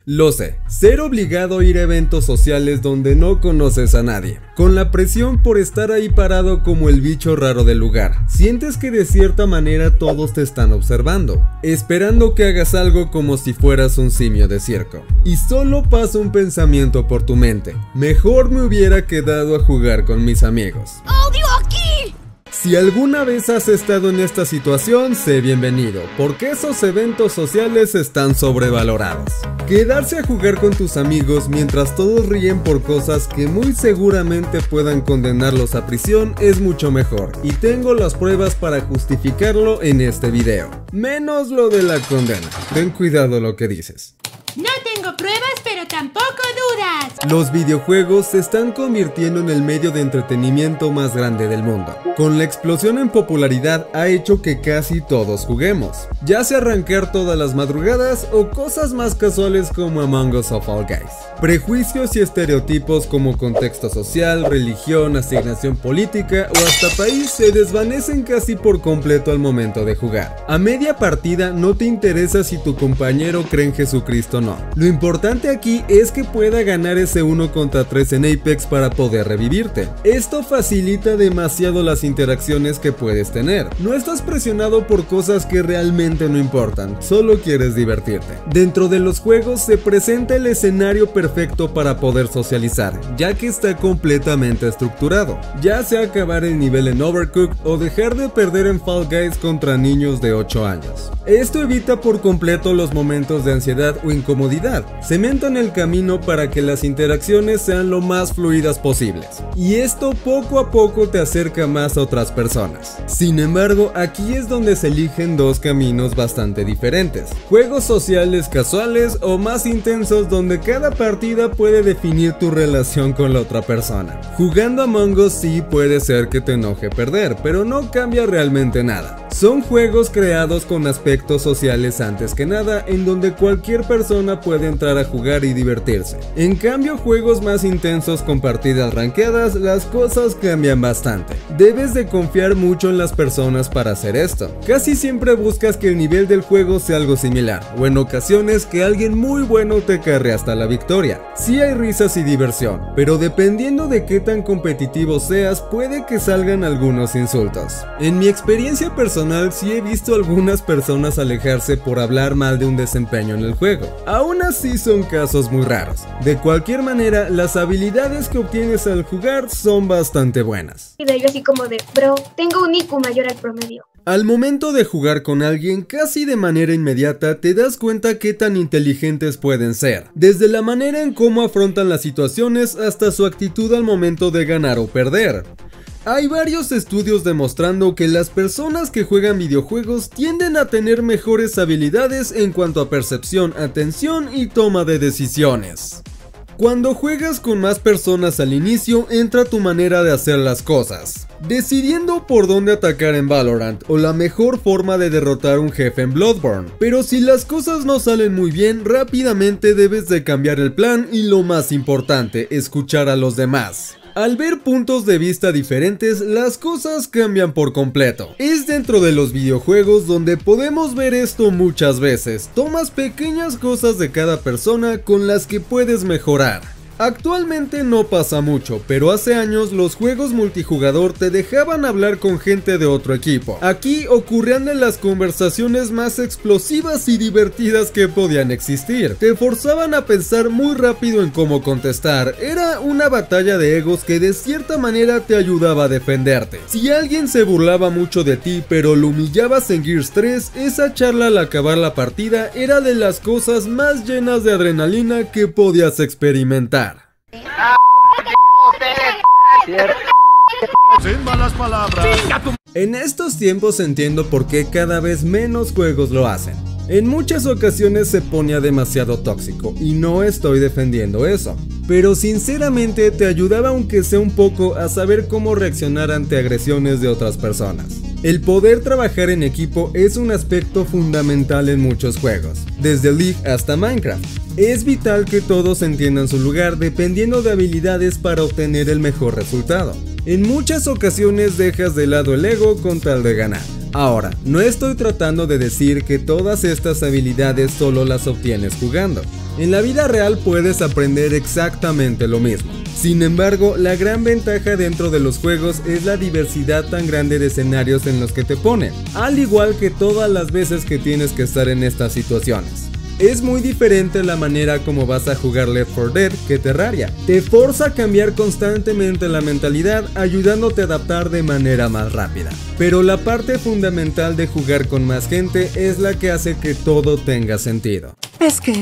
Lo sé, ser obligado a ir a eventos sociales donde no conoces a nadie, con la presión por estar ahí parado como el bicho raro del lugar. Sientes que de cierta manera todos te están observando, esperando que hagas algo como si fueras un simio de circo. Y solo pasa un pensamiento por tu mente: mejor me hubiera quedado a jugar con mis amigos. ¡Odio aquí! Si alguna vez has estado en esta situación, sé bienvenido, porque esos eventos sociales están sobrevalorados. Quedarse a jugar con tus amigos mientras todos ríen por cosas que muy seguramente puedan condenarlos a prisión es mucho mejor, y tengo las pruebas para justificarlo en este video. Menos lo de la condena. Ten cuidado lo que dices. No tengo pruebas, pero tampoco dudas. Los videojuegos se están convirtiendo en el medio de entretenimiento más grande del mundo. Con la explosión en popularidad ha hecho que casi todos juguemos, ya sea arrancar todas las madrugadas o cosas más casuales como Among Us o Fall Guys. Prejuicios y estereotipos como contexto social, religión, asignación política o hasta país se desvanecen casi por completo al momento de jugar. A media partida no te interesa si tu compañero cree en Jesucristo o no. Lo importante aquí es que pueda ganar ese 1 contra 3 en Apex para poder revivirte. Esto facilita demasiado las interacciones que puedes tener. No estás presionado por cosas que realmente no importan, solo quieres divertirte. Dentro de los juegos se presenta el escenario perfecto para poder socializar, ya que está completamente estructurado, ya sea acabar el nivel en Overcooked o dejar de perder en Fall Guys contra niños de 8 años. Esto evita por completo los momentos de ansiedad o incomodidad, cementan el camino para que las interacciones sean lo más fluidas posibles, y esto poco a poco te acerca más a otras personas. Sin embargo, aquí es donde se eligen dos caminos bastante diferentes: juegos sociales casuales o más intensos donde cada partida puede definir tu relación con la otra persona. Jugando Among Us sí puede ser que te enoje perder, pero no cambia realmente nada. Son juegos creados con aspectos sociales antes que nada, en donde cualquier persona puede entrar a jugar y divertirse. En cambio, juegos más intensos con partidas rankeadas, las cosas cambian bastante. Debes de confiar mucho en las personas para hacer esto. Casi siempre buscas que el nivel del juego sea algo similar, o en ocasiones que alguien muy bueno te carre hasta la victoria. Sí hay risas y diversión, pero dependiendo de qué tan competitivo seas, puede que salgan algunos insultos. En mi experiencia personal, sí he visto algunas personas alejarse por hablar mal de un desempeño en el juego. Aún así son casos muy raros. De cualquier manera, las habilidades que obtienes al jugar son bastante buenas. Y de yo así como de, bro, tengo un IQ mayor al promedio. Al momento de jugar con alguien, casi de manera inmediata te das cuenta qué tan inteligentes pueden ser, desde la manera en cómo afrontan las situaciones hasta su actitud al momento de ganar o perder. Hay varios estudios demostrando que las personas que juegan videojuegos tienden a tener mejores habilidades en cuanto a percepción, atención y toma de decisiones. Cuando juegas con más personas al inicio, entra tu manera de hacer las cosas, decidiendo por dónde atacar en Valorant o la mejor forma de derrotar un jefe en Bloodborne. Pero si las cosas no salen muy bien, rápidamente debes de cambiar el plan y, lo más importante, escuchar a los demás. Al ver puntos de vista diferentes, las cosas cambian por completo. Es dentro de los videojuegos donde podemos ver esto muchas veces. Tomas pequeñas cosas de cada persona con las que puedes mejorar. Actualmente no pasa mucho, pero hace años los juegos multijugador te dejaban hablar con gente de otro equipo. Aquí ocurrían de las conversaciones más explosivas y divertidas que podían existir. Te forzaban a pensar muy rápido en cómo contestar. Era una batalla de egos que de cierta manera te ayudaba a defenderte. Si alguien se burlaba mucho de ti pero lo humillabas en Gears 3, esa charla al acabar la partida era de las cosas más llenas de adrenalina que podías experimentar. Sin malas palabras. En estos tiempos entiendo por qué cada vez menos juegos lo hacen. En muchas ocasiones se ponía demasiado tóxico y no estoy defendiendo eso, pero sinceramente te ayudaba aunque sea un poco a saber cómo reaccionar ante agresiones de otras personas. El poder trabajar en equipo es un aspecto fundamental en muchos juegos, desde League hasta Minecraft. Es vital que todos entiendan su lugar dependiendo de habilidades para obtener el mejor resultado. En muchas ocasiones dejas de lado el ego con tal de ganar. Ahora, no estoy tratando de decir que todas estas habilidades solo las obtienes jugando. En la vida real puedes aprender exactamente lo mismo. Sin embargo, la gran ventaja dentro de los juegos es la diversidad tan grande de escenarios en los que te ponen, al igual que todas las veces que tienes que estar en estas situaciones. Es muy diferente la manera como vas a jugar Left 4 Dead que Terraria. Te forza a cambiar constantemente la mentalidad, ayudándote a adaptar de manera más rápida. Pero la parte fundamental de jugar con más gente es la que hace que todo tenga sentido. Es que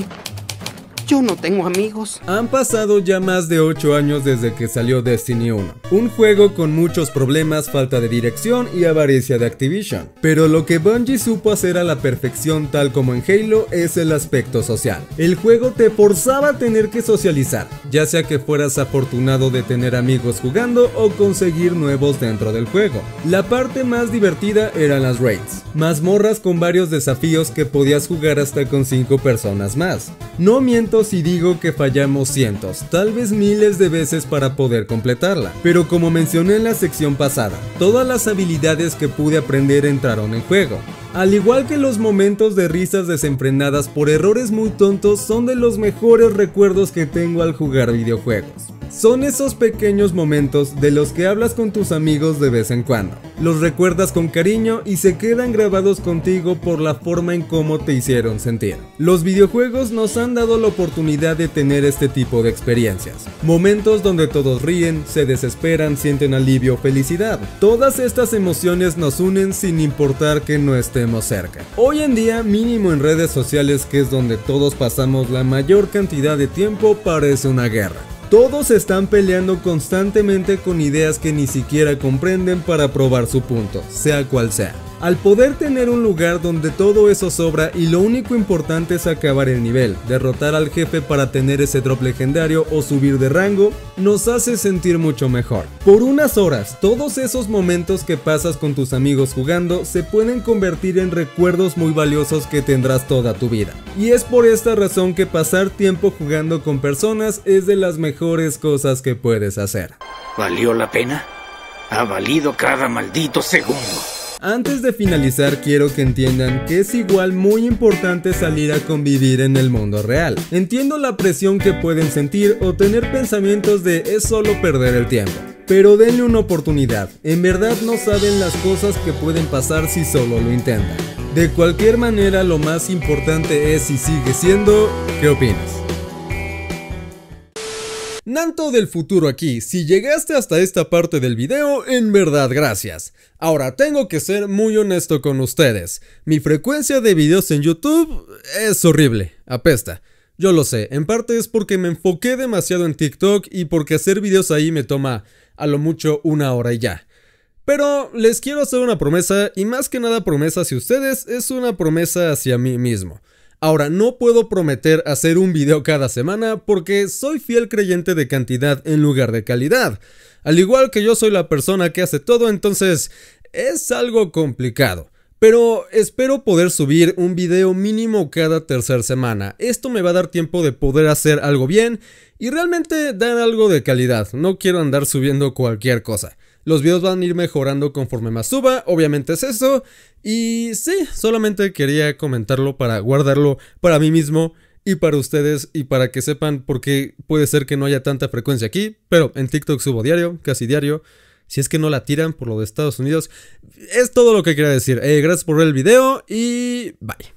yo no tengo amigos. Han pasado ya más de 8 años desde que salió Destiny 1, un juego con muchos problemas, falta de dirección y avaricia de Activision. Pero lo que Bungie supo hacer a la perfección, tal como en Halo, es el aspecto social. El juego te forzaba a tener que socializar, ya sea que fueras afortunado de tener amigos jugando o conseguir nuevos dentro del juego. La parte más divertida eran las raids, mazmorras con varios desafíos que podías jugar hasta con 5 personas más. No miento si digo que fallamos cientos, tal vez miles de veces para poder completarla, pero como mencioné en la sección pasada, todas las habilidades que pude aprender entraron en juego. Al igual que los momentos de risas desenfrenadas por errores muy tontos son de los mejores recuerdos que tengo al jugar videojuegos. Son esos pequeños momentos de los que hablas con tus amigos de vez en cuando. Los recuerdas con cariño y se quedan grabados contigo por la forma en cómo te hicieron sentir. Los videojuegos nos han dado la oportunidad de tener este tipo de experiencias. Momentos donde todos ríen, se desesperan, sienten alivio o felicidad. Todas estas emociones nos unen sin importar que no estemos cerca. Hoy en día, mínimo en redes sociales, que es donde todos pasamos la mayor cantidad de tiempo, parece una guerra. Todos están peleando constantemente con ideas que ni siquiera comprenden para probar su punto, sea cual sea. Al poder tener un lugar donde todo eso sobra y lo único importante es acabar el nivel, derrotar al jefe para tener ese drop legendario o subir de rango, nos hace sentir mucho mejor. Por unas horas, todos esos momentos que pasas con tus amigos jugando se pueden convertir en recuerdos muy valiosos que tendrás toda tu vida. Y es por esta razón que pasar tiempo jugando con personas es de las mejores cosas que puedes hacer. ¿Valió la pena? Ha valido cada maldito segundo. Antes de finalizar, quiero que entiendan que es igual muy importante salir a convivir en el mundo real. Entiendo la presión que pueden sentir o tener pensamientos de es solo perder el tiempo, pero denle una oportunidad. En verdad no saben las cosas que pueden pasar si solo lo intentan. De cualquier manera, lo más importante es y sigue siendo, ¿qué opinas? Nanto del futuro aquí, si llegaste hasta esta parte del video, en verdad gracias. Ahora tengo que ser muy honesto con ustedes, mi frecuencia de videos en YouTube es horrible, apesta. Yo lo sé, en parte es porque me enfoqué demasiado en TikTok y porque hacer videos ahí me toma a lo mucho 1 hora y ya. Pero les quiero hacer una promesa, y más que nada promesa hacia ustedes, es una promesa hacia mí mismo. Ahora, no puedo prometer hacer un video cada semana porque soy fiel creyente de cantidad en lugar de calidad. Al igual que yo soy la persona que hace todo, entonces es algo complicado. Pero espero poder subir un video mínimo cada tercera semana. Esto me va a dar tiempo de poder hacer algo bien y realmente dar algo de calidad. No quiero andar subiendo cualquier cosa. Los videos van a ir mejorando conforme más suba, obviamente es eso. Y sí, solamente quería comentarlo para guardarlo para mí mismo y para ustedes y para que sepan por qué puede ser que no haya tanta frecuencia aquí. Pero en TikTok subo diario, casi diario. Si es que no la tiran por lo de Estados Unidos. Es todo lo que quería decir. Gracias por ver el video y bye.